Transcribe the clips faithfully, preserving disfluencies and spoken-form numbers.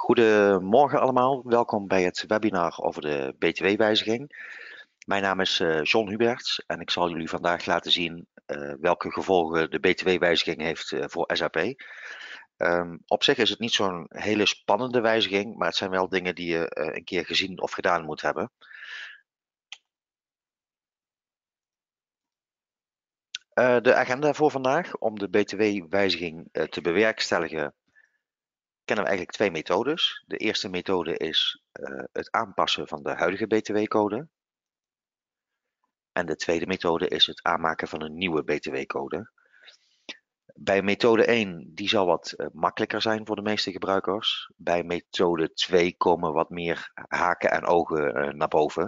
Goedemorgen allemaal, welkom bij het webinar over de B T W-wijziging. Mijn naam is uh, John Huberts en ik zal jullie vandaag laten zien uh, welke gevolgen de B T W-wijziging heeft uh, voor S A P. Um, op zich is het niet zo'n hele spannende wijziging, maar het zijn wel dingen die je uh, een keer gezien of gedaan moet hebben. Uh, de agenda voor vandaag, om de B T W-wijziging uh, te bewerkstelligen, kennen we eigenlijk twee methodes. De eerste methode is uh, het aanpassen van de huidige B T W-code. En de tweede methode is het aanmaken van een nieuwe B T W-code. Bij methode één, die zal wat uh, makkelijker zijn voor de meeste gebruikers. Bij methode twee komen wat meer haken en ogen uh, naar boven.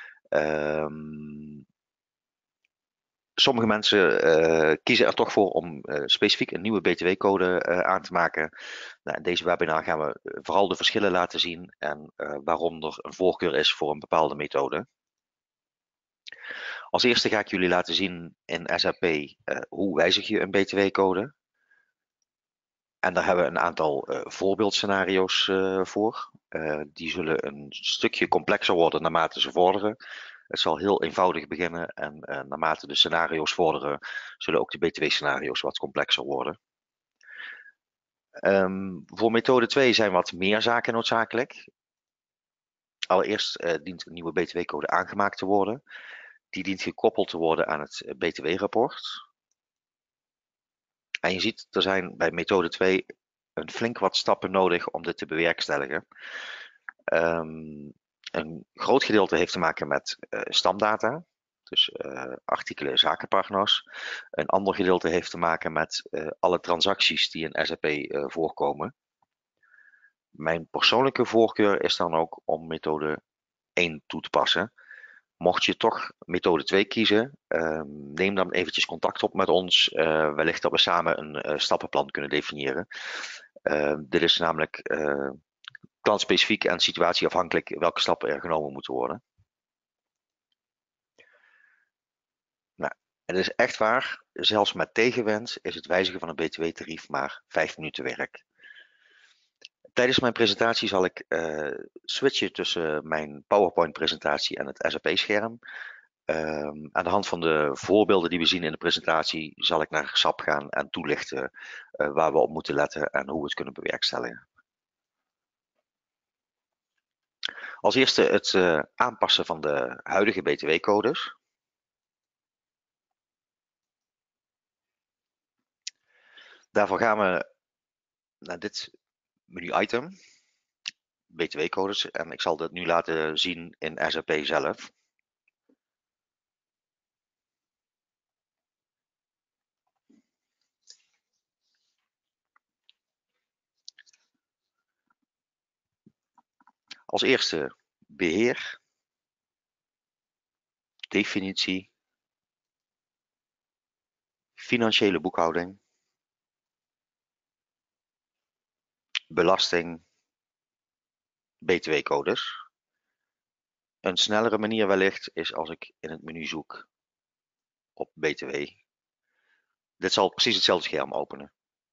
Um, sommige mensen uh, kiezen er toch voor om uh, specifiek een nieuwe B T W-code uh, aan te maken. Nou, in deze webinar gaan we vooral de verschillen laten zien en uh, waarom er een voorkeur is voor een bepaalde methode. Als eerste ga ik jullie laten zien in S A P uh, hoe wijzig je een B T W-code. En daar hebben we een aantal uh, voorbeeldscenario's uh, voor. Uh, die zullen een stukje complexer worden naarmate ze vorderen. Het zal heel eenvoudig beginnen en uh, naarmate de scenario's vorderen, zullen ook de B T W-scenario's wat complexer worden. Um, voor methode twee zijn wat meer zaken noodzakelijk. Allereerst uh, dient een nieuwe B T W-code aangemaakt te worden. Die dient gekoppeld te worden aan het B T W-rapport. En je ziet, er zijn bij methode twee een flink wat stappen nodig om dit te bewerkstelligen. Um, een groot gedeelte heeft te maken met uh, stamdata, dus uh, artikelen zakenpartners. Een ander gedeelte heeft te maken met uh, alle transacties die in S A P uh, voorkomen. Mijn persoonlijke voorkeur is dan ook om methode één toe te passen. Mocht je toch methode twee kiezen, uh, neem dan eventjes contact op met ons. Uh, wellicht dat we samen een uh, stappenplan kunnen definiëren. Uh, dit is namelijk uh, klantspecifiek en situatieafhankelijk welke stappen er genomen moeten worden. Nou, het is echt waar, zelfs met tegenwind is het wijzigen van een B T W-tarief maar vijf minuten werk. Tijdens mijn presentatie zal ik uh, switchen tussen mijn PowerPoint-presentatie en het S A P-scherm. Um, aan de hand van de voorbeelden die we zien in de presentatie zal ik naar S A P gaan en toelichten uh, waar we op moeten letten en hoe we het kunnen bewerkstelligen. Als eerste het uh, aanpassen van de huidige B T W-codes. Daarvoor gaan we naar dit menu-item, B T W-codes, en ik zal dat nu laten zien in S A P zelf. Als eerste beheer, definitie, financiële boekhouding, belasting, B T W-codes. Een snellere manier wellicht is als ik in het menu zoek op B T W. Dit zal precies hetzelfde scherm openen.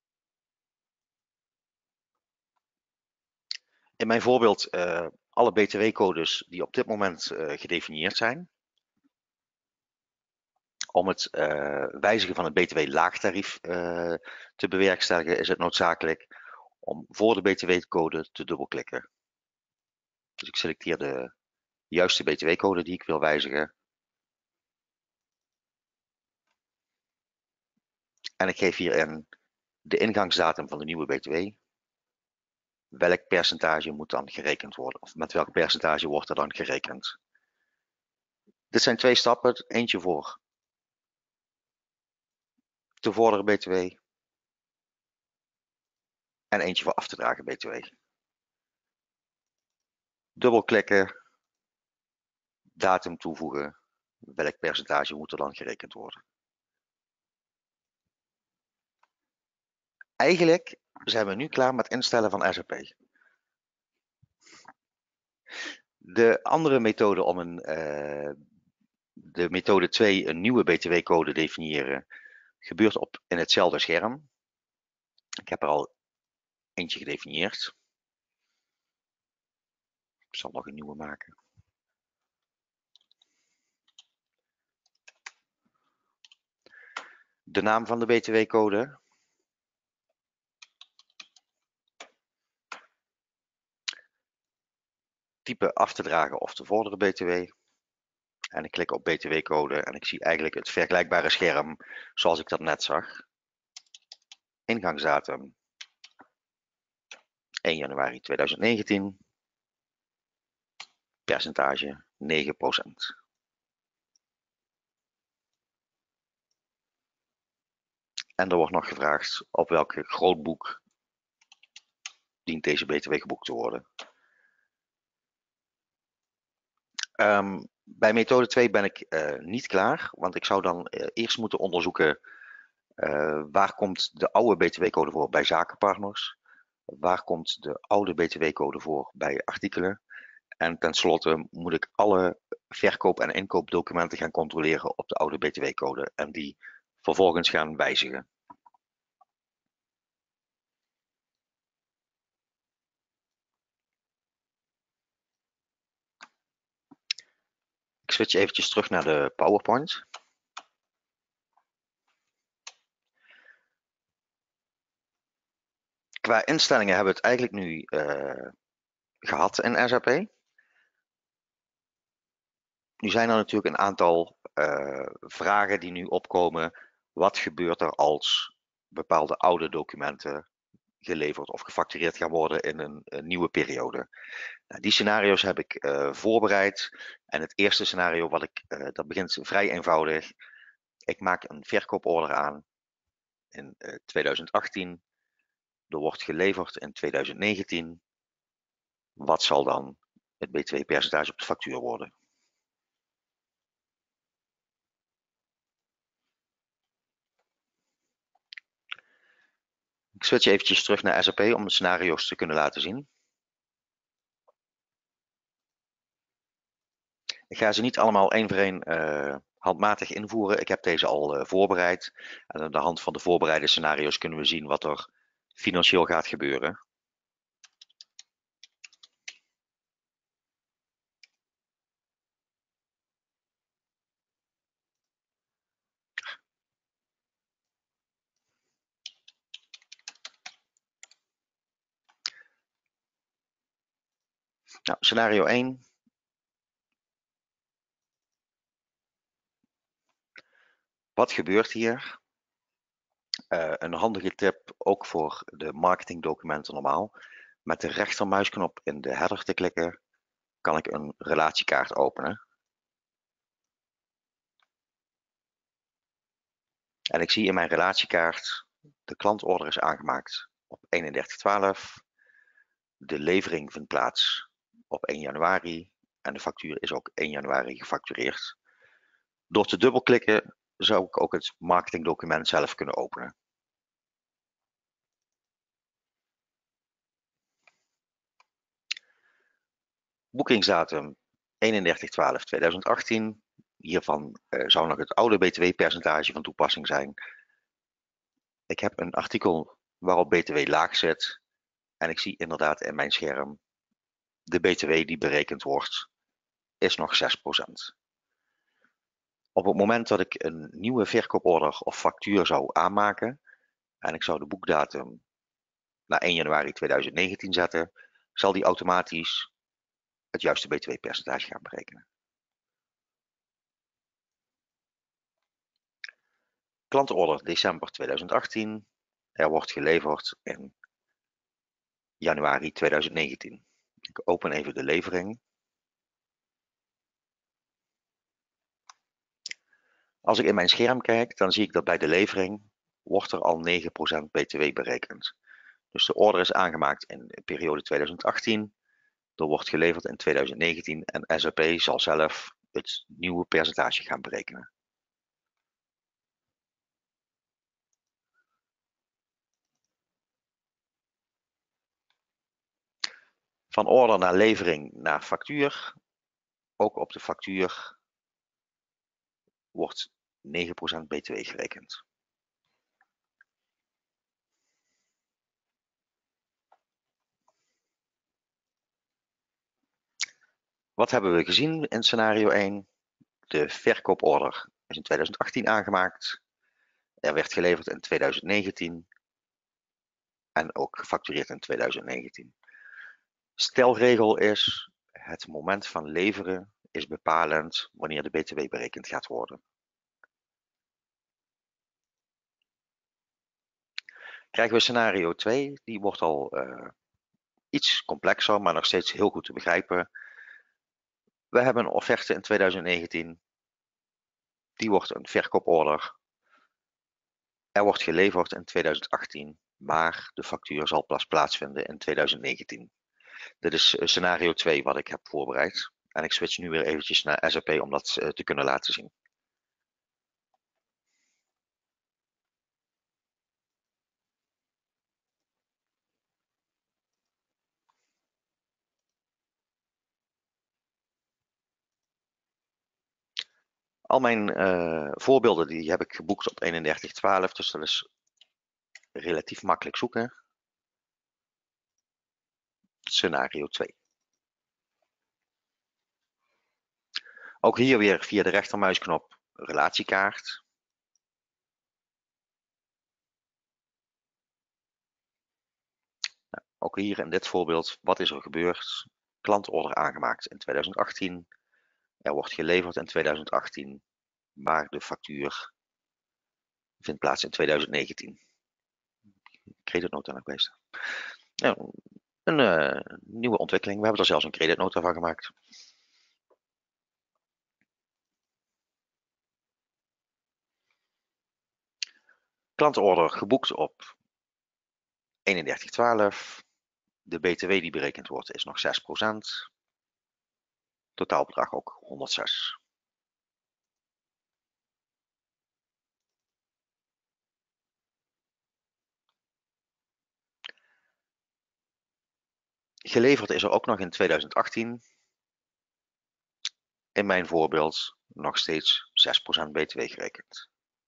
In mijn voorbeeld uh, alle B T W-codes die op dit moment uh, gedefinieerd zijn. Om het uh, wijzigen van het B T W-laagtarief uh, te bewerkstelligen is het noodzakelijk om voor de B T W-code te dubbelklikken. Dus ik selecteer de juiste B T W-code die ik wil wijzigen. En ik geef hierin de ingangsdatum van de nieuwe B T W. Welk percentage moet dan gerekend worden? Of met welk percentage wordt er dan gerekend? Dit zijn twee stappen. Eentje voor te vorderen B T W. En eentje voor af te dragen B T W. Dubbelklikken. Datum toevoegen. Welk percentage moet er dan gerekend worden? Eigenlijk zijn we nu klaar met instellen van S A P. De andere methode om een, uh, de methode twee een nieuwe B T W-code definiëren gebeurt op in hetzelfde scherm. Ik heb er al eentje gedefinieerd. Ik zal nog een nieuwe maken. De naam van de B T W-code. Type af te dragen of te vorderen B T W. En ik klik op B T W-code en ik zie eigenlijk het vergelijkbare scherm zoals ik dat net zag. Ingangsdatum één januari tweeduizend negentien. Percentage negen procent. En er wordt nog gevraagd op welk grootboek dient deze B T W geboekt te worden. Um, bij methode twee ben ik uh, niet klaar, want ik zou dan uh, eerst moeten onderzoeken uh, waar komt de oude B T W-code voor bij zakenpartners, waar komt de oude B T W-code voor bij artikelen en tenslotte moet ik alle verkoop- en inkoopdocumenten gaan controleren op de oude B T W-code en die vervolgens gaan wijzigen. Ik switch eventjes terug naar de PowerPoint. Qua instellingen hebben we het eigenlijk nu uh, gehad in S A P. Nu zijn er natuurlijk een aantal uh, vragen die nu opkomen. Wat gebeurt er als bepaalde oude documenten geleverd of gefactureerd gaan worden in een, een nieuwe periode? Nou, die scenario's heb ik uh, voorbereid. En het eerste scenario, wat ik, uh, dat begint vrij eenvoudig. Ik maak een verkooporder aan in uh, tweeduizend achttien. Er wordt geleverd in tweeduizend negentien. Wat zal dan het B T W-percentage op de factuur worden? Ik switch eventjes terug naar S A P om de scenario's te kunnen laten zien. Ik ga ze niet allemaal één voor één uh, handmatig invoeren. Ik heb deze al uh, voorbereid. En aan de hand van de voorbereide scenario's kunnen we zien wat er financieel gaat gebeuren. Nou, scenario één. Wat gebeurt hier? Uh, een handige tip, ook voor de marketingdocumenten normaal. Met de rechtermuisknop in de header te klikken, kan ik een relatiekaart openen. En ik zie in mijn relatiekaart, de klantorder is aangemaakt op eenendertig twaalf. De levering vindt plaats op één januari en de factuur is ook één januari gefactureerd. Door te dubbelklikken zou ik ook het marketingdocument zelf kunnen openen. Boekingsdatum eenendertig twaalf tweeduizend achttien. Hiervan uh, zou nog het oude B T W-percentage van toepassing zijn. Ik heb een artikel waarop B T W laag zit. En ik zie inderdaad in mijn scherm de B T W die berekend wordt, is nog zes procent. Op het moment dat ik een nieuwe verkooporder of factuur zou aanmaken en ik zou de boekdatum naar één januari tweeduizend negentien zetten, zal die automatisch het juiste B T W-percentage gaan berekenen. Klantorder december tweeduizend achttien. Er wordt geleverd in januari tweeduizend negentien. Ik open even de levering. Als ik in mijn scherm kijk, dan zie ik dat bij de levering wordt er al negen procent B T W berekend. Dus de order is aangemaakt in de periode tweeduizend achttien. Er wordt geleverd in tweeduizend negentien en S A P zal zelf het nieuwe percentage gaan berekenen. Van order naar levering naar factuur. Ook op de factuur wordt negen procent B T W gerekend. Wat hebben we gezien in scenario één? De verkooporder is in tweeduizend achttien aangemaakt. Er werd geleverd in tweeduizend negentien. En ook gefactureerd in tweeduizend negentien. Stelregel is, het moment van leveren is bepalend wanneer de B T W berekend gaat worden. Krijgen we scenario twee, die wordt al uh, iets complexer, maar nog steeds heel goed te begrijpen. We hebben een offerte in tweeduizend negentien. Die wordt een verkooporder. Er wordt geleverd in tweeduizend achttien, maar de factuur zal pas plaatsvinden in tweeduizend negentien. Dit is scenario twee wat ik heb voorbereid. En ik switch nu weer eventjes naar S A P om dat te kunnen laten zien. Al mijn uh, voorbeelden die heb ik geboekt op eenendertig twaalf, dus dat is relatief makkelijk zoeken. Scenario twee. Ook hier weer via de rechtermuisknop relatiekaart. Nou, ook hier in dit voorbeeld, wat is er gebeurd? Klantorder aangemaakt in tweeduizend achttien. Er wordt geleverd in tweeduizend achttien, maar de factuur vindt plaats in tweeduizend negentien. Creditnota nog bezig. Nou, een uh, nieuwe ontwikkeling. We hebben er zelfs een creditnota van gemaakt. Klantorder geboekt op eenendertig twaalf. De B T W die berekend wordt is nog zes procent. Totaalbedrag ook honderdzes. Geleverd is er ook nog in tweeduizend achttien. In mijn voorbeeld nog steeds zes procent B T W gerekend.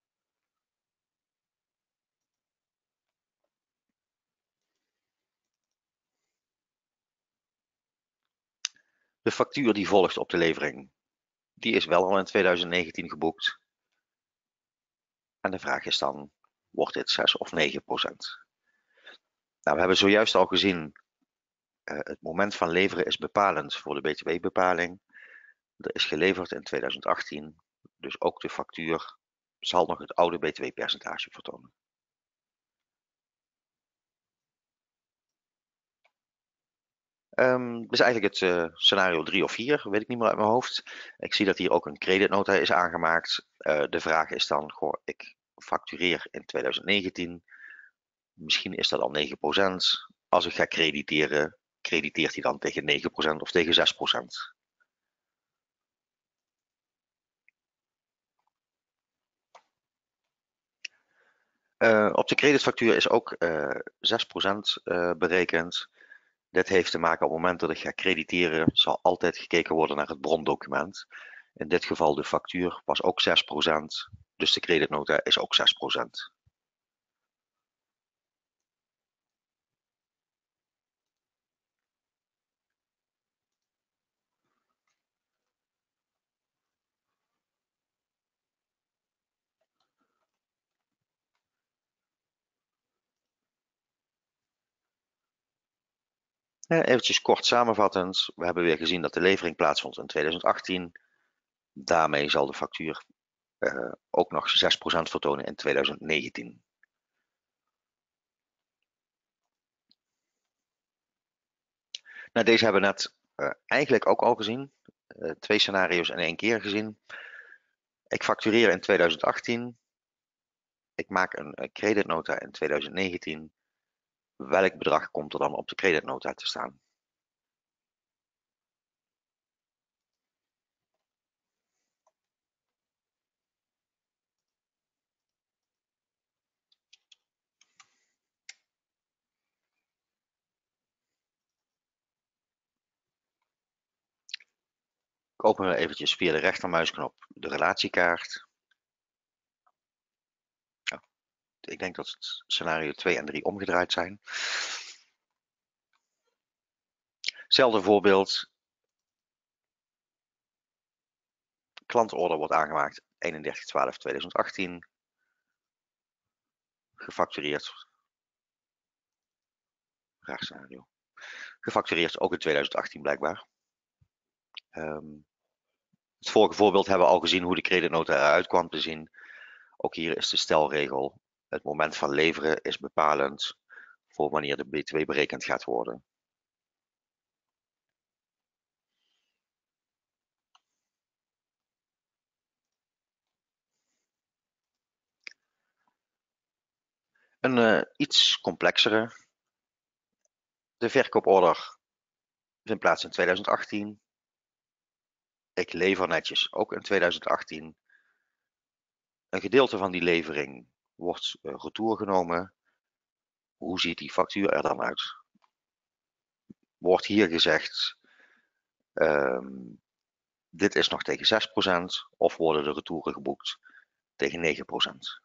De factuur die volgt op de levering, die is wel al in tweeduizend negentien geboekt. En de vraag is dan, wordt dit zes of negen procent? Nou, we hebben zojuist al gezien, uh, het moment van leveren is bepalend voor de B T W-bepaling. Er is geleverd in tweeduizend achttien, dus ook de factuur zal nog het oude B T W-percentage vertonen. Um, dit is eigenlijk het uh, scenario drie of vier, weet ik niet meer uit mijn hoofd. Ik zie dat hier ook een creditnota is aangemaakt. Uh, de vraag is dan, goh, ik factureer in tweeduizend negentien. Misschien is dat al negen procent. Als ik ga crediteren, crediteert hij dan tegen negen procent of tegen zes procent? Uh, op de creditfactuur is ook uh, zes procent uh, berekend. Dit heeft te maken op het moment dat ik ga crediteren, zal altijd gekeken worden naar het brondocument. In dit geval de factuur was ook zes procent, dus de creditnota is ook zes procent. Eventjes kort samenvattend, we hebben weer gezien dat de levering plaatsvond in tweeduizend achttien. Daarmee zal de factuur uh, ook nog zes procent vertonen in tweeduizend negentien. Nou, deze hebben we net uh, eigenlijk ook al gezien. Uh, twee scenario's in één keer gezien. Ik factureer in tweeduizend achttien. Ik maak een, een creditnota in tweeduizend negentien. Welk bedrag komt er dan op de creditnota te staan? Ik open eventjes via de rechtermuisknop de relatiekaart. Oh, ik denk dat het scenario twee en drie omgedraaid zijn. Hetzelfde voorbeeld. klantorder wordt aangemaakt eenendertig twaalf tweeduizend achttien. Gefactureerd. Raar scenario. Gefactureerd ook in tweeduizend achttien blijkbaar. Um, het vorige voorbeeld hebben we al gezien hoe de creditnota eruit kwam te zien. Ook hier is de stelregel. Het moment van leveren is bepalend voor wanneer de B T W berekend gaat worden. Een uh, iets complexere. De verkooporder vindt plaats in tweeduizend achttien. Ik lever netjes ook in tweeduizend achttien. Een gedeelte van die levering wordt uh, retour genomen. Hoe ziet die factuur er dan uit? Wordt hier gezegd, um, dit is nog tegen zes procent of worden de retouren geboekt tegen negen procent?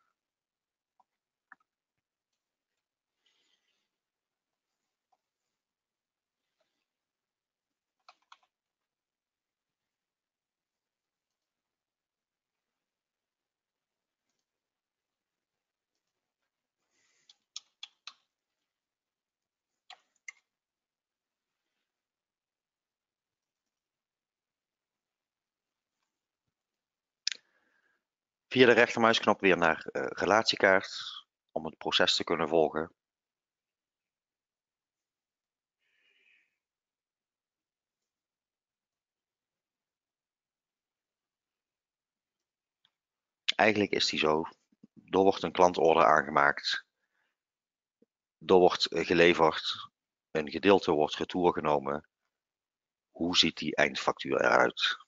Via de rechtermuisknop weer naar uh, relatiekaart om het proces te kunnen volgen. Eigenlijk is die zo. Er wordt een klantorder aangemaakt. Er wordt uh, geleverd. Een gedeelte wordt retour genomen. Hoe ziet die eindfactuur eruit?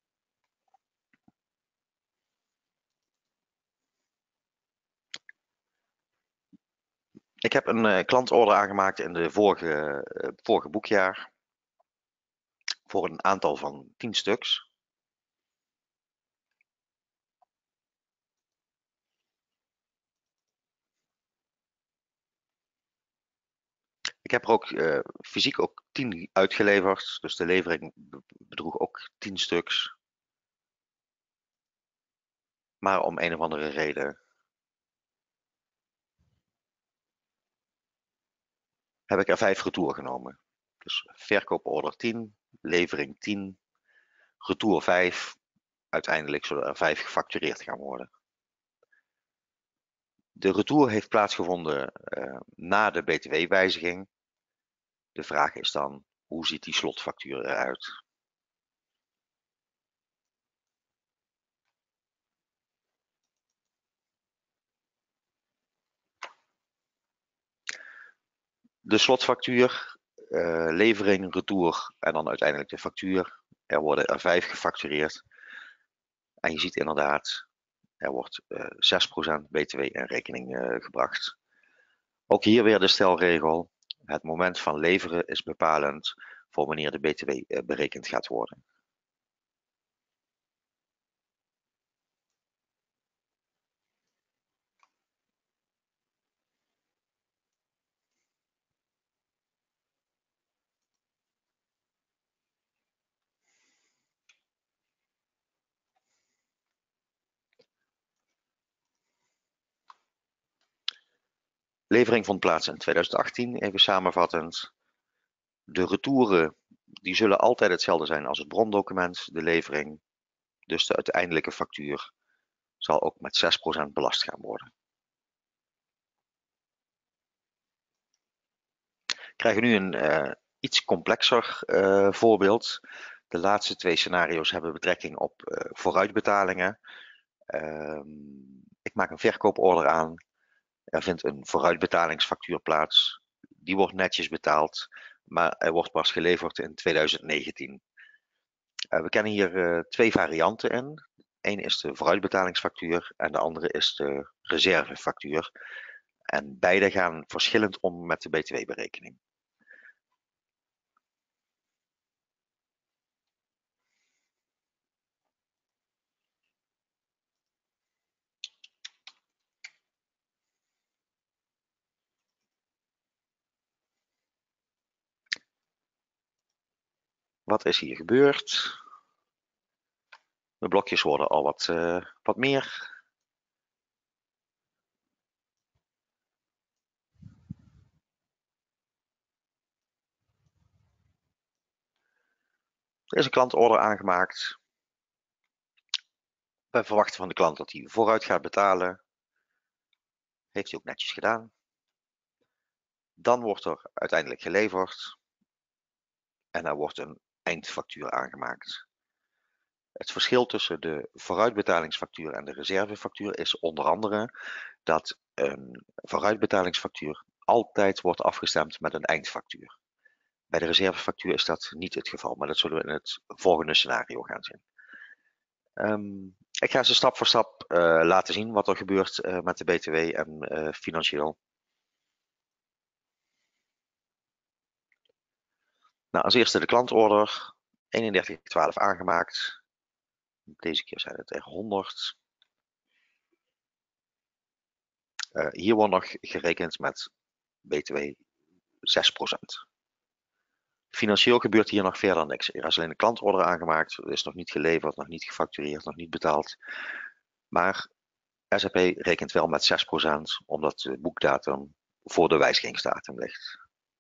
Ik heb een uh, klantorder aangemaakt in de vorige, uh, vorige boekjaar. Voor een aantal van tien stuks. Ik heb er ook uh, fysiek ook tien uitgeleverd. Dus de levering bedroeg ook tien stuks. Maar om een of andere reden heb ik er vijf retour genomen. Dus verkooporder tien, levering tien, retour vijf. Uiteindelijk zullen er vijf gefactureerd gaan worden. De retour heeft plaatsgevonden uh, na de B T W-wijziging. De vraag is dan, hoe ziet die slotfactuur eruit? De slotfactuur, uh, levering, retour en dan uiteindelijk de factuur. Er worden er vijf gefactureerd. En je ziet inderdaad, er wordt uh, zes procent B T W in rekening uh, gebracht. Ook hier weer de stelregel. Het moment van leveren is bepalend voor wanneer de B T W uh, berekend gaat worden. Levering vond plaats in tweeduizend achttien, even samenvattend. De retouren die zullen altijd hetzelfde zijn als het brondocument, de levering. Dus de uiteindelijke factuur zal ook met zes procent belast gaan worden. We krijgen nu een uh, iets complexer uh, voorbeeld. De laatste twee scenario's hebben betrekking op uh, vooruitbetalingen. Uh, ik maak een verkooporder aan. Er vindt een vooruitbetalingsfactuur plaats. Die wordt netjes betaald, maar er wordt pas geleverd in tweeduizend negentien. Uh, we kennen hier uh, twee varianten in. Eén is de vooruitbetalingsfactuur en de andere is de reservefactuur. En beide gaan verschillend om met de B T W-berekening. Wat is hier gebeurd? De blokjes worden al wat, uh, wat meer. Er is een klantorder aangemaakt. We verwachten van de klant dat hij vooruit gaat betalen. Heeft hij ook netjes gedaan. Dan wordt er uiteindelijk geleverd. En er wordt een eindfactuur aangemaakt. Het verschil tussen de vooruitbetalingsfactuur en de reservefactuur is onder andere dat een vooruitbetalingsfactuur altijd wordt afgestemd met een eindfactuur. Bij de reservefactuur is dat niet het geval, maar dat zullen we in het volgende scenario gaan zien. Um, ik ga ze stap voor stap uh, laten zien wat er gebeurt uh, met de B T W en uh, financieel. Nou, als eerste de klantorder, eenendertig twaalf aangemaakt. Deze keer zijn het er honderd. Uh, hier wordt nog gerekend met B T W zes procent. Financieel gebeurt hier nog verder niks. Er is alleen een klantorder aangemaakt, is nog niet geleverd, nog niet gefactureerd, nog niet betaald. Maar S A P rekent wel met zes procent, omdat de boekdatum voor de wijzigingsdatum ligt.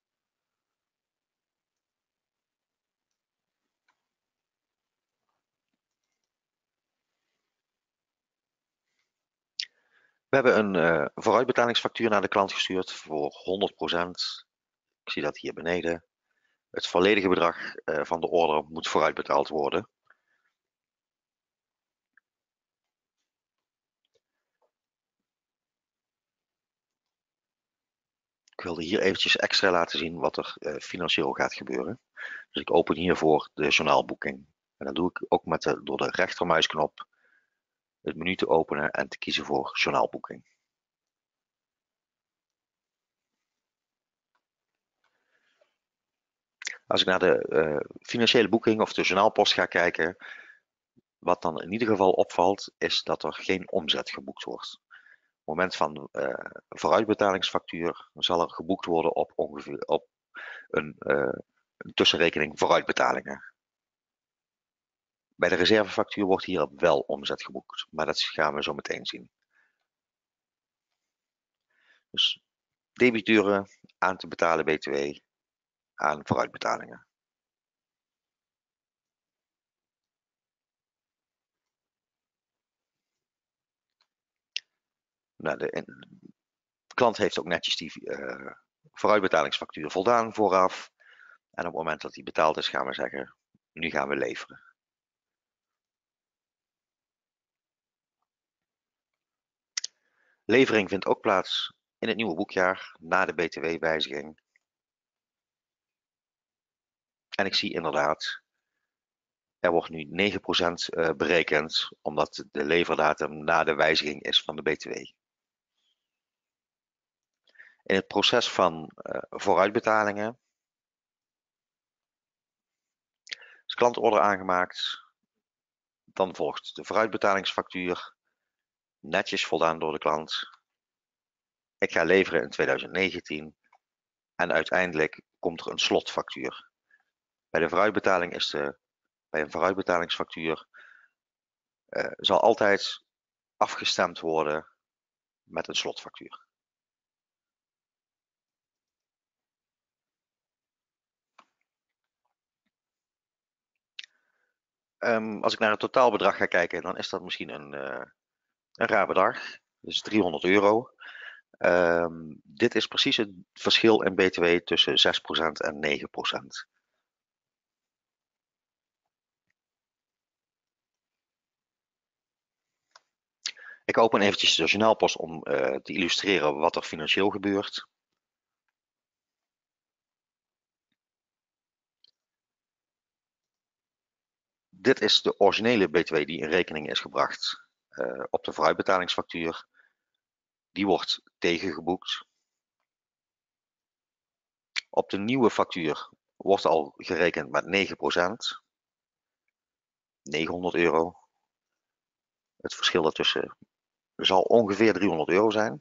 We hebben een uh, vooruitbetalingsfactuur naar de klant gestuurd voor honderd procent. Ik zie dat hier beneden. Het volledige bedrag uh, van de order moet vooruitbetaald worden. Ik wilde hier eventjes extra laten zien wat er uh, financieel gaat gebeuren. Dus ik open hiervoor de journaalboeking. En dat doe ik ook met de, door de rechtermuisknop het menu te openen en te kiezen voor journaalboeking. Als ik naar de uh, financiële boeking of de journaalpost ga kijken, wat dan in ieder geval opvalt, is dat er geen omzet geboekt wordt. Op het moment van uh, vooruitbetalingsfactuur zal er geboekt worden op ongeveer op een, uh, een tussenrekening vooruitbetalingen. Bij de reservefactuur wordt hier wel omzet geboekt, maar dat gaan we zo meteen zien. Dus debiteuren aan te betalen B T W aan vooruitbetalingen. Nou, de, de klant heeft ook netjes die uh, vooruitbetalingsfactuur voldaan vooraf. En op het moment dat die betaald is, gaan we zeggen, nu gaan we leveren. Levering vindt ook plaats in het nieuwe boekjaar na de B T W-wijziging. En ik zie inderdaad, er wordt nu negen procent berekend, omdat de leverdatum na de wijziging is van de B T W. In het proces van uh, vooruitbetalingen is klantorder aangemaakt. Dan volgt de vooruitbetalingsfactuur, netjes voldaan door de klant. Ik ga leveren in twintig negentien en uiteindelijk komt er een slotfactuur. Bij de vooruitbetaling is de, bij een vooruitbetalingsfactuur uh, zal altijd afgestemd worden met een slotfactuur. Um, als ik naar het totaalbedrag ga kijken, dan is dat misschien een, uh, een raar bedrag. Dus driehonderd euro. Um, dit is precies het verschil in B T W tussen zes procent en negen procent. Ik open eventjes de journaalpost om uh, te illustreren wat er financieel gebeurt. Dit is de originele B T W die in rekening is gebracht uh, op de vooruitbetalingsfactuur. Die wordt tegengeboekt. Op de nieuwe factuur wordt al gerekend met negen procent. negenhonderd euro. Het verschil daartussen zal ongeveer driehonderd euro zijn.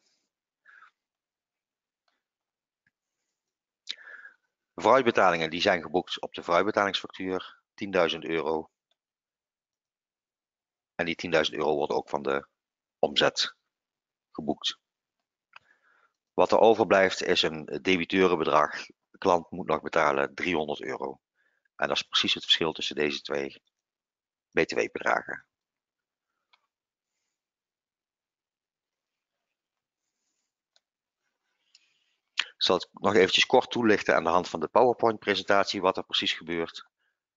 Vooruitbetalingen die zijn geboekt op de vooruitbetalingsfactuur, tienduizend euro. En die tienduizend euro wordt ook van de omzet geboekt. Wat er overblijft is een debiteurenbedrag. De klant moet nog betalen driehonderd euro. En dat is precies het verschil tussen deze twee B T W-bedragen. Ik zal het nog eventjes kort toelichten aan de hand van de PowerPoint-presentatie wat er precies gebeurt.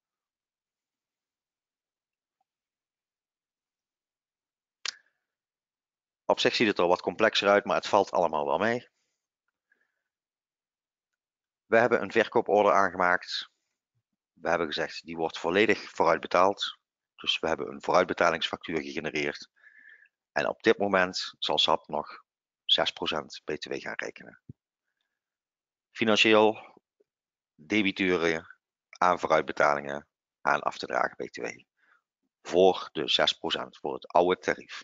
Op zich ziet het er wat complexer uit, maar het valt allemaal wel mee. We hebben een verkooporder aangemaakt. We hebben gezegd, die wordt volledig vooruitbetaald. Dus we hebben een vooruitbetalingsfactuur gegenereerd. En op dit moment zal S A P nog zes procent B T W gaan rekenen. Financieel, debiteuren aan vooruitbetalingen aan af te dragen B T W. Voor de zes procent, voor het oude tarief.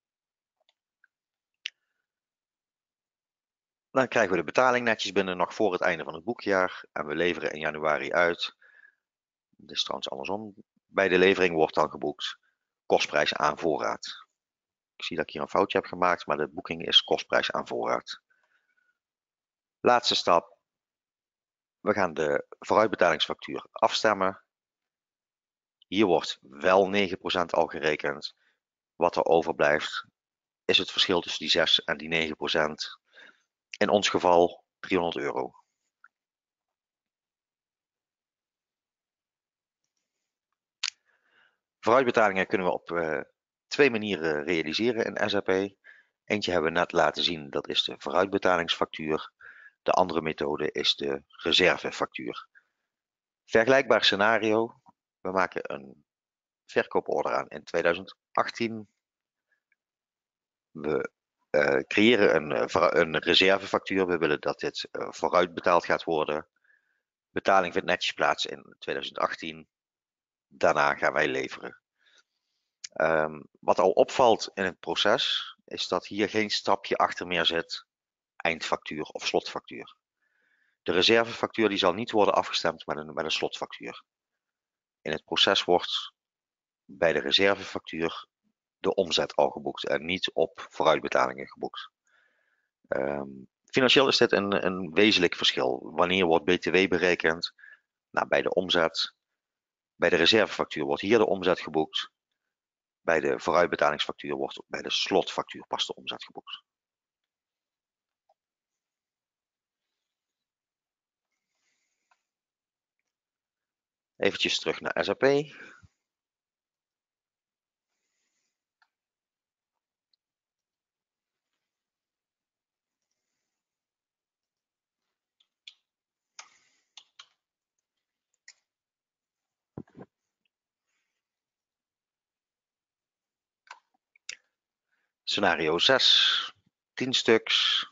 Dan krijgen we de betaling netjes binnen nog voor het einde van het boekjaar. En we leveren in januari uit. Dit is trouwens andersom. Bij de levering wordt dan geboekt kostprijs aan voorraad. Ik zie dat ik hier een foutje heb gemaakt, maar de boeking is kostprijs aan voorraad. Laatste stap. We gaan de vooruitbetalingsfactuur afstemmen. Hier wordt wel negen procent al gerekend. Wat er overblijft is het verschil tussen die zes en die negen procent. In ons geval driehonderd euro. Vooruitbetalingen kunnen we op uh, twee manieren realiseren in S A P. Eentje hebben we net laten zien, dat is de vooruitbetalingsfactuur. De andere methode is de reservefactuur. Vergelijkbaar scenario. We maken een verkooporder aan in tweeduizend achttien. We uh, creëren een, uh, een reservefactuur. We willen dat dit uh, vooruitbetaald gaat worden. Betaling vindt netjes plaats in tweeduizend achttien. Daarna gaan wij leveren. Um, wat al opvalt in het proces is dat hier geen stapje achter meer zit, eindfactuur of slotfactuur. De reservefactuur die zal niet worden afgestemd met een, met een slotfactuur. In het proces wordt bij de reservefactuur de omzet al geboekt en niet op vooruitbetalingen geboekt. Um, financieel is dit een, een wezenlijk verschil. Wanneer wordt B T W berekend? Nou, bij de omzet. Bij de reservefactuur wordt hier de omzet geboekt. Bij de vooruitbetalingsfactuur wordt bij de slotfactuur pas de omzet geboekt. Eventjes terug naar S A P. Scenario zes, tien stuks.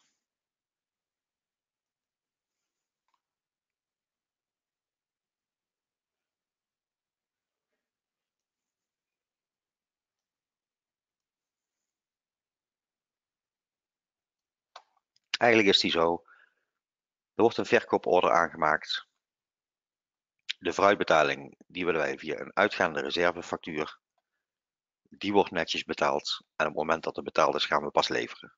Eigenlijk is die zo. Er wordt een verkooporder aangemaakt. De vooruitbetaling die willen wij via een uitgaande reservefactuur. Die wordt netjes betaald. En op het moment dat er betaald is, gaan we pas leveren.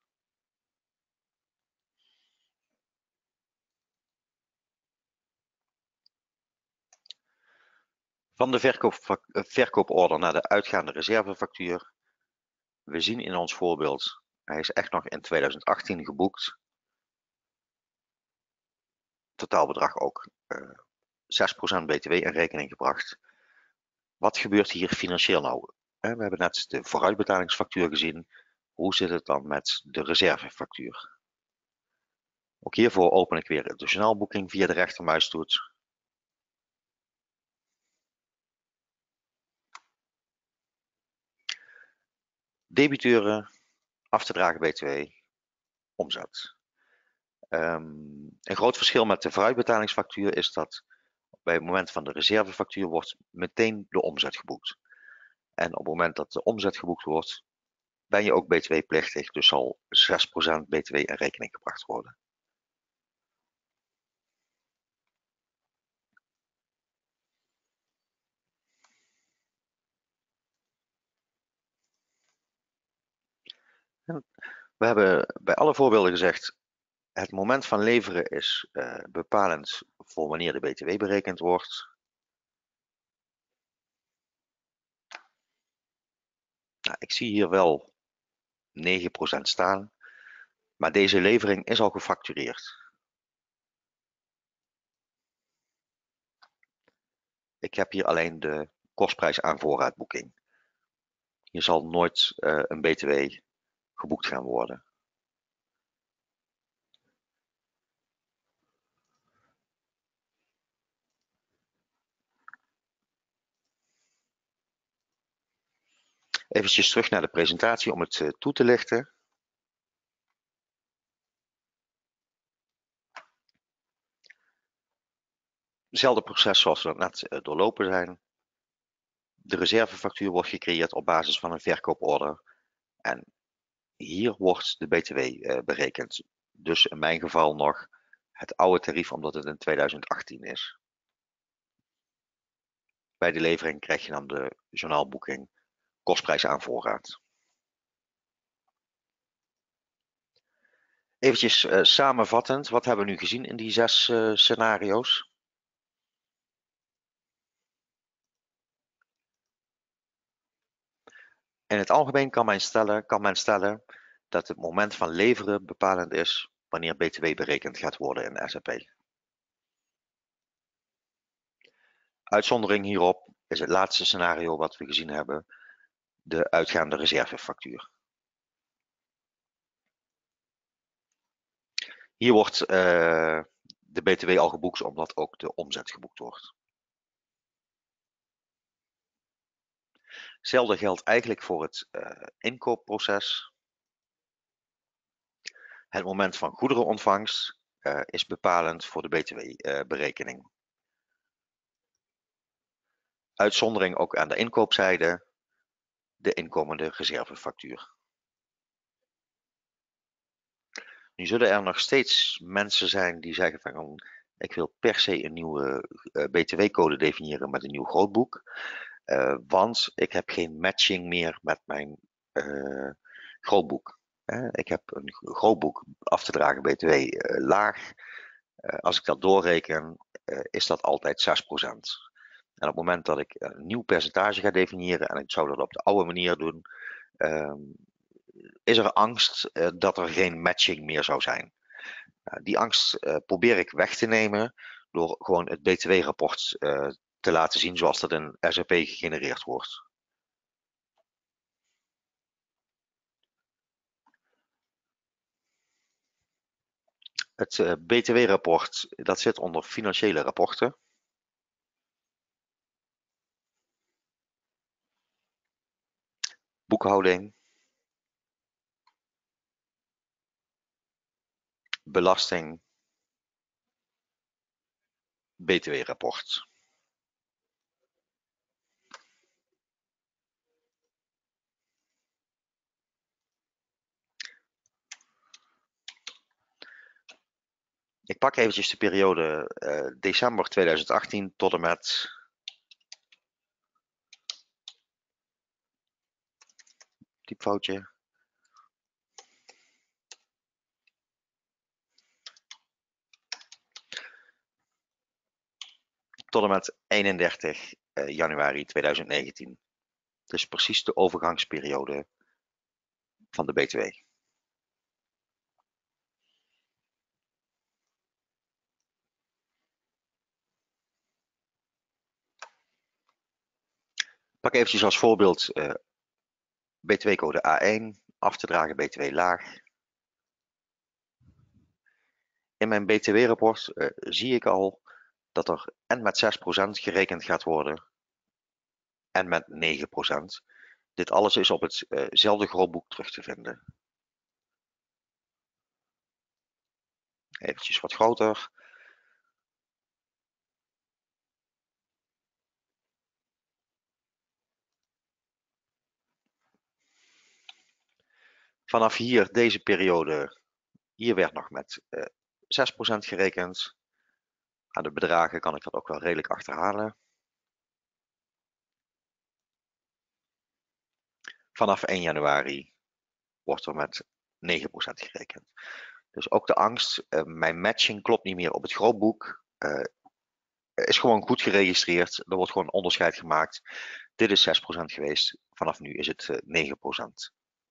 Van de verkoop, verkooporder naar de uitgaande reservefactuur. We zien in ons voorbeeld, hij is echt nog in tweeduizend achttien geboekt. Totaalbedrag ook uh, zes procent B T W in rekening gebracht. Wat gebeurt hier financieel nou? We hebben net de vooruitbetalingsfactuur gezien. Hoe zit het dan met de reservefactuur? Ook hiervoor open ik weer de journaalboeking via de rechtermuistoets. Debiteuren, af te dragen B T W, omzet. Um, een groot verschil met de vooruitbetalingsfactuur is dat bij het moment van de reservefactuur wordt meteen de omzet geboekt. En op het moment dat de omzet geboekt wordt, ben je ook B T W-plichtig, dus zal zes procent B T W in rekening gebracht worden. We hebben bij alle voorbeelden gezegd, het moment van leveren is uh, bepalend voor wanneer de B T W berekend wordt. Nou, ik zie hier wel negen procent staan, maar deze levering is al gefactureerd. Ik heb hier alleen de kostprijs aan voorraadboeking. Hier zal nooit uh, een B T W geboekt gaan worden. Even terug naar de presentatie om het uh, toe te lichten. Hetzelfde proces zoals we dat net uh, doorlopen zijn. De reservefactuur wordt gecreëerd op basis van een verkooporder. En hier wordt de B T W uh, berekend. Dus in mijn geval nog het oude tarief, omdat het in tweeduizend achttien is. Bij de levering krijg je dan de journaalboeking kostprijs aan voorraad. Eventjes uh, samenvattend, wat hebben we nu gezien in die zes uh, scenario's? In het algemeen kan men, stellen, kan men stellen dat het moment van leveren bepalend is wanneer B T W berekend gaat worden in S A P. Uitzondering hierop is het laatste scenario wat we gezien hebben, de uitgaande reservefactuur. Hier wordt uh, de B T W al geboekt omdat ook de omzet geboekt wordt. Hetzelfde geldt eigenlijk voor het uh, inkoopproces. Het moment van goederenontvangst uh, is bepalend voor de B T W-berekening. Uh, Uitzondering ook aan de inkoopzijde, de inkomende reservefactuur. Nu zullen er nog steeds mensen zijn die zeggen van ik wil per se een nieuwe uh, B T W-code definiëren met een nieuw grootboek. Uh, want ik heb geen matching meer met mijn uh, grootboek. Uh, ik heb een grootboek af te dragen B T W uh, laag. Uh, als ik dat doorreken, uh, is dat altijd zes procent. En op het moment dat ik een nieuw percentage ga definiëren en ik zou dat op de oude manier doen, uh, is er angst uh, dat er geen matching meer zou zijn. Uh, die angst uh, probeer ik weg te nemen door gewoon het B T W-rapport uh, te laten zien zoals dat in S A P gegenereerd wordt. Het uh, B T W-rapport dat zit onder financiële rapporten. Boekhouding. Belasting. B T W-rapport. Ik pak eventjes de periode uh, december tweeduizend achttien tot en met typfoutje. Tot en met eenendertig uh, januari tweeduizend negentien. Dus precies de overgangsperiode van de B T W. Pak eventjes als voorbeeld uh, B T W-code A één, af te dragen B T W laag. In mijn B T W-rapport uh, zie ik al dat er en met zes procent gerekend gaat worden en met negen procent. Dit alles is op hetzelfde uh, grootboek terug te vinden. Eventjes wat groter. Vanaf hier, deze periode, hier werd nog met uh, zes procent gerekend. Aan de bedragen kan ik dat ook wel redelijk achterhalen. Vanaf één januari wordt er met negen procent gerekend. Dus ook de angst, uh, mijn matching klopt niet meer op het grootboek, uh, is gewoon goed geregistreerd. Er wordt gewoon onderscheid gemaakt. Dit is zes procent geweest, vanaf nu is het uh, negen procent.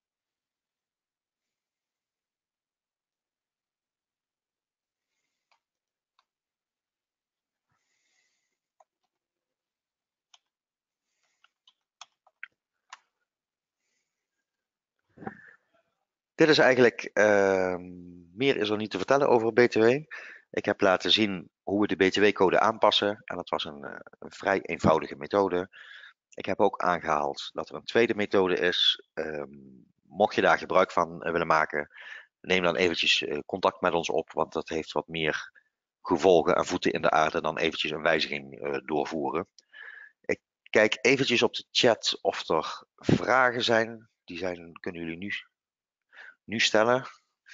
Dit is eigenlijk, uh, meer is er niet te vertellen over B T W. Ik heb laten zien hoe we de B T W-code aanpassen en dat was een, uh, een vrij eenvoudige methode. Ik heb ook aangehaald dat er een tweede methode is. Um, mocht je daar gebruik van uh, willen maken, neem dan eventjes uh, contact met ons op, want dat heeft wat meer gevolgen en voeten in de aarde dan eventjes een wijziging uh, doorvoeren. Ik kijk eventjes op de chat of er vragen zijn. Die zijn, kunnen jullie nu nu stellen.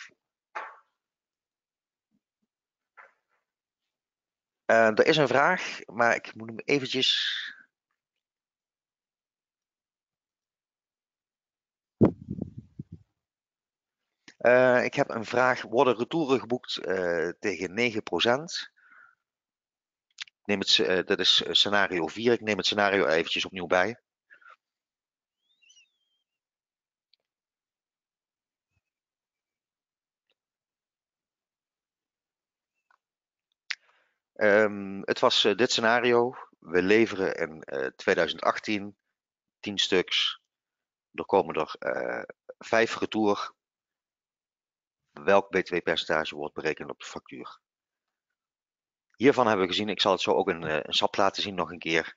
Uh, er is een vraag, maar ik moet hem eventjes. Uh, ik heb een vraag. Worden retouren geboekt uh, tegen negen procent? Neem het, uh, dat is scenario vier. Ik neem het scenario eventjes opnieuw bij. Um, het was uh, dit scenario. We leveren in uh, tweeduizend achttien tien stuks. Er komen er uh, vijf retour. Welk B T W-percentage wordt berekend op de factuur? Hiervan hebben we gezien, ik zal het zo ook in uh, een sap laten zien nog een keer.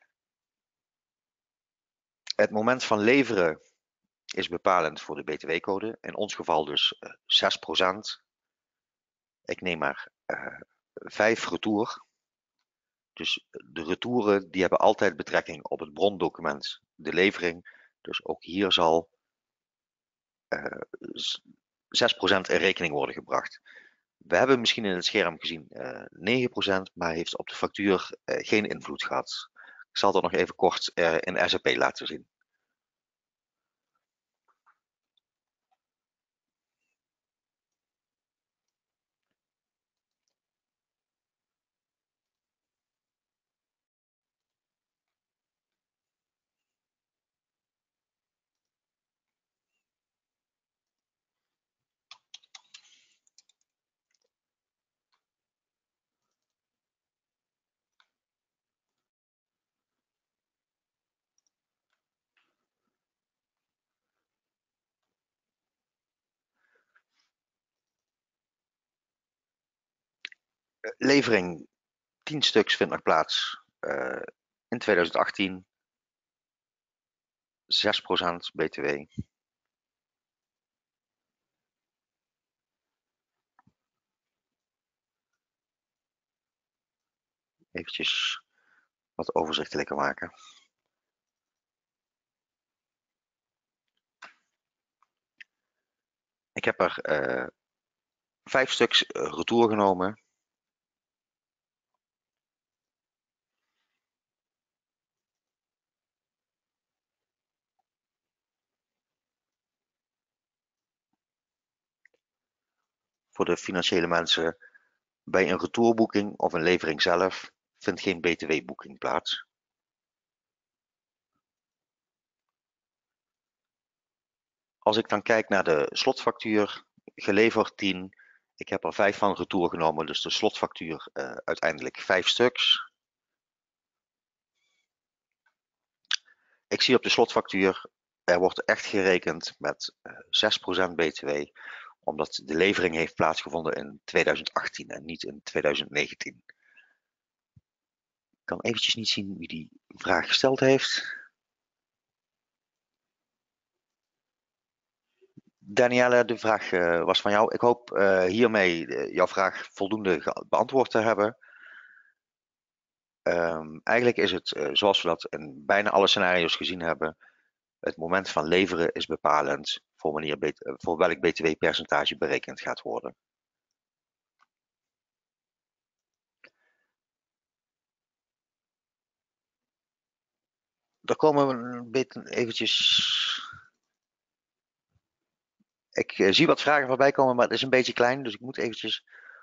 Het moment van leveren is bepalend voor de B T W-code. In ons geval dus uh, zes procent. Ik neem maar uh, vijf retour. Dus de retouren die hebben altijd betrekking op het brondocument, de levering. Dus ook hier zal uh, zes procent in rekening worden gebracht. We hebben misschien in het scherm gezien uh, negen procent, maar heeft op de factuur uh, geen invloed gehad. Ik zal dat nog even kort uh, in S A P laten zien. Levering tien stuks vindt nog plaats uh, in tweeduizend achttien. zes procent B T W. Eventjes wat overzichtelijker maken. Ik heb er uh, vijf stuks retour genomen. Voor de financiële mensen, bij een retourboeking of een levering zelf vindt geen B T W-boeking plaats. Als ik dan kijk naar de slotfactuur, geleverd tien, ik heb er vijf van retour genomen, dus de slotfactuur uh, uiteindelijk vijf stuks. Ik zie op de slotfactuur, er wordt echt gerekend met uh, zes procent B T W, omdat de levering heeft plaatsgevonden in tweeduizend achttien en niet in tweeduizend negentien. Ik kan eventjes niet zien wie die vraag gesteld heeft. Danielle, de vraag uh, was van jou. Ik hoop uh, hiermee uh, jouw vraag voldoende beantwoord te hebben. Um, eigenlijk is het, uh, zoals we dat in bijna alle scenario's gezien hebben, het moment van leveren is bepalend voor, wanneer, voor welk B T W-percentage berekend gaat worden. Daar komen we een beetje eventjes. Ik uh, zie wat vragen voorbij komen, maar het is een beetje klein, dus ik moet eventjes...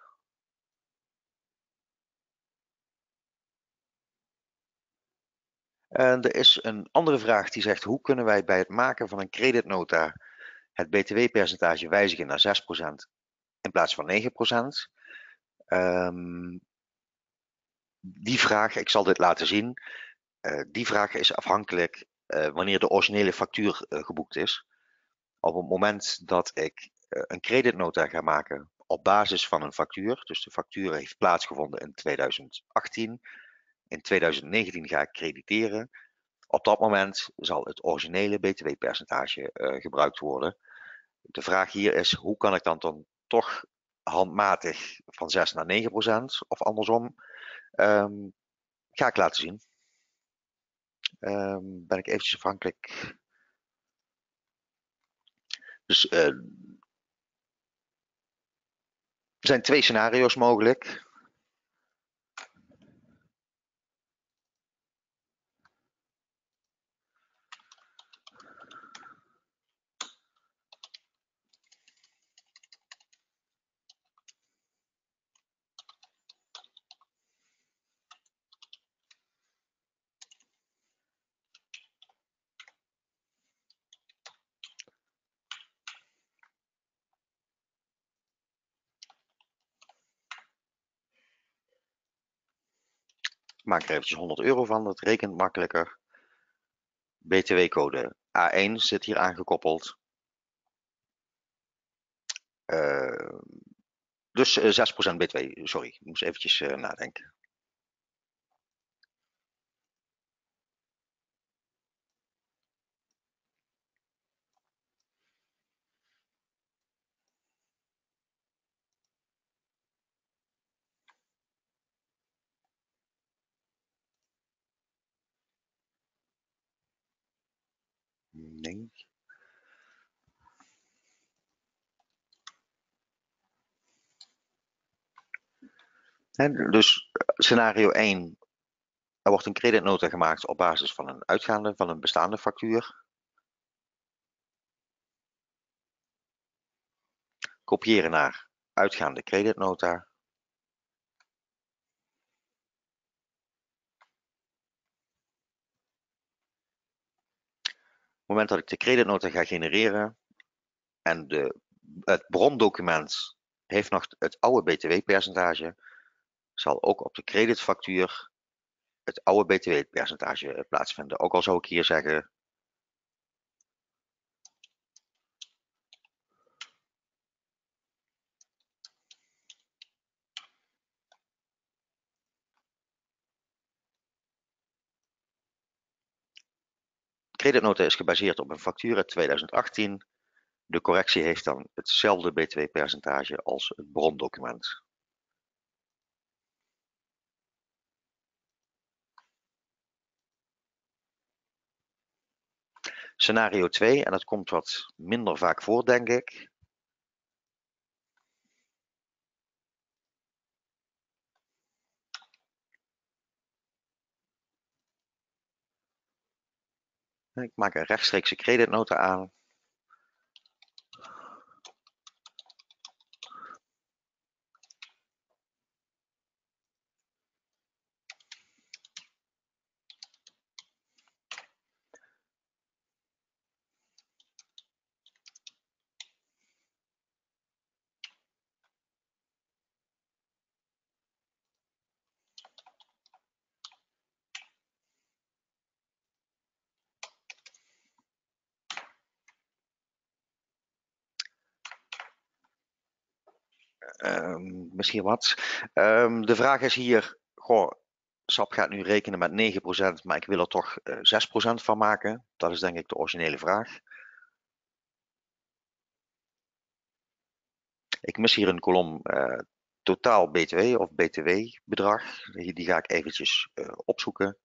Uh, er is een andere vraag die zegt, hoe kunnen wij bij het maken van een creditnota het B T W-percentage wijzigen naar zes procent in plaats van negen procent? Um, die vraag, ik zal dit laten zien, uh, die vraag is afhankelijk uh, wanneer de originele factuur uh, geboekt is. Op het moment dat ik uh, een creditnota ga maken op basis van een factuur, dus de factuur heeft plaatsgevonden in tweeduizend achttien, in tweeduizend negentien ga ik crediteren, op dat moment zal het originele B T W-percentage uh, gebruikt worden. De vraag hier is, hoe kan ik dan, dan toch handmatig van zes naar negen procent of andersom? Um, ga ik laten zien. Um, ben ik eventjes afhankelijk. Dus uh, er zijn twee scenario's mogelijk. Ik maak er eventjes honderd euro van, dat rekent makkelijker. B T W-code A één zit hier aangekoppeld. Uh, dus uh, zes procent B T W, sorry, ik moest eventjes uh, nadenken. Nee. En dus scenario één, er wordt een creditnota gemaakt op basis van een uitgaande, van een bestaande factuur. Kopiëren naar uitgaande creditnota. Op het moment dat ik de creditnota ga genereren en de, het brondocument heeft nog het oude B T W-percentage, zal ook op de creditfactuur het oude B T W-percentage plaatsvinden. Ook al zou ik hier zeggen creditnota is gebaseerd op een factuur uit tweeduizend achttien. De correctie heeft dan hetzelfde B T W-percentage als het brondocument. Scenario twee, en dat komt wat minder vaak voor, denk ik. Ik maak een rechtstreekse creditnota aan. Um, misschien wat. Um, de vraag is hier, goh, S A P gaat nu rekenen met negen procent, maar ik wil er toch uh, zes procent van maken. Dat is denk ik de originele vraag. Ik mis hier een kolom uh, totaal B T W of B T W-bedrag. Die, die ga ik eventjes uh, opzoeken.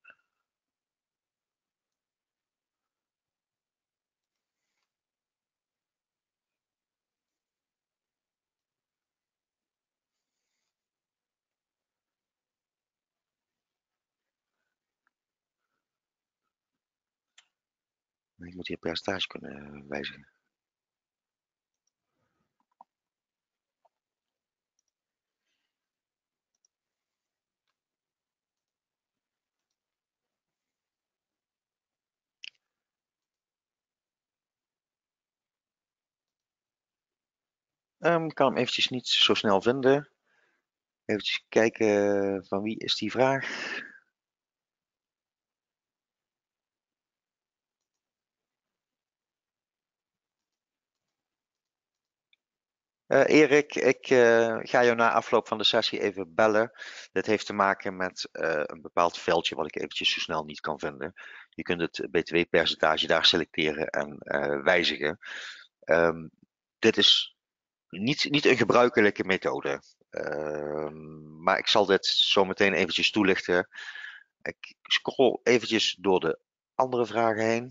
Ik moet hier percentage kunnen wijzigen. Um, ik kan hem eventjes niet zo snel vinden. Even kijken, van wie is die vraag? Uh, Erik, ik uh, ga jou na afloop van de sessie even bellen. Dit heeft te maken met uh, een bepaald veldje wat ik eventjes zo snel niet kan vinden. Je kunt het B T W-percentage daar selecteren en uh, wijzigen. Um, dit is niet, niet een gebruikelijke methode. Uh, maar ik zal dit zo meteen eventjes toelichten. Ik scroll eventjes door de andere vragen heen.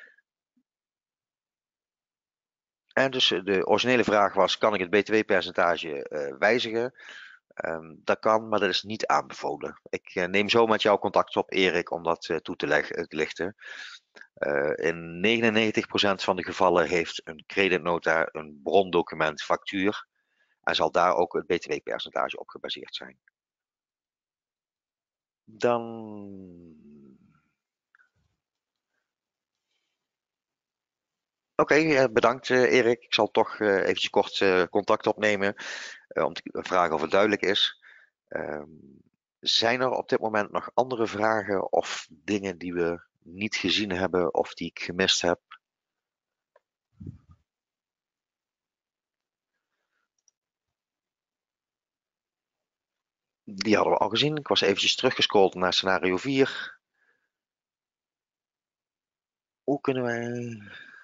En dus de originele vraag was, kan ik het B T W-percentage uh, wijzigen? Um, dat kan, maar dat is niet aanbevolen. Ik uh, neem zo met jou contact op, Erik, om dat uh, toe te, leg te lichten. Uh, in negenennegentig procent van de gevallen heeft een creditnota een brondocument factuur en zal daar ook het B T W-percentage op gebaseerd zijn. Dan... Oké, okay, bedankt uh, Erik. Ik zal toch uh, eventjes kort uh, contact opnemen uh, om te vragen of het duidelijk is. Uh, zijn er op dit moment nog andere vragen of dingen die we niet gezien hebben of die ik gemist heb? Die hadden we al gezien. Ik was eventjes teruggescrolld naar scenario vier. Hoe kunnen wij...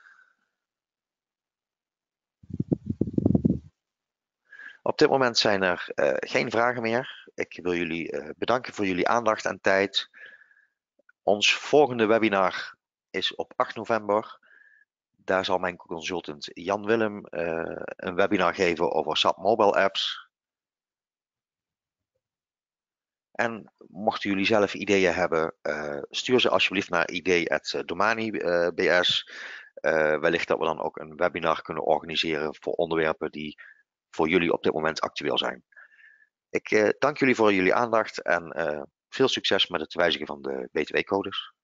Op dit moment zijn er uh, geen vragen meer. Ik wil jullie uh, bedanken voor jullie aandacht en tijd. Ons volgende webinar is op acht november. Daar zal mijn consultant Jan Willem uh, een webinar geven over S A P Mobile Apps. En mochten jullie zelf ideeën hebben, uh, stuur ze alsjeblieft naar idee at domani punt b s. Uh, wellicht dat we dan ook een webinar kunnen organiseren voor onderwerpen die voor jullie op dit moment actueel zijn. Ik uh, dank jullie voor jullie aandacht en uh, veel succes met het wijzigen van de B T W-codes.